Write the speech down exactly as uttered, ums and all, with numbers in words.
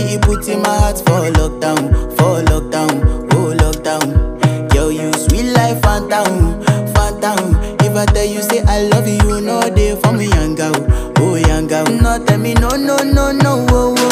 you put in my heart for lockdown, for lockdown, oh lockdown. Girl, you sweet life, phantom, phantom. If I tell you say I love you, you know they for me young girl, oh young girl. No tell me no, no, no, no, oh, oh.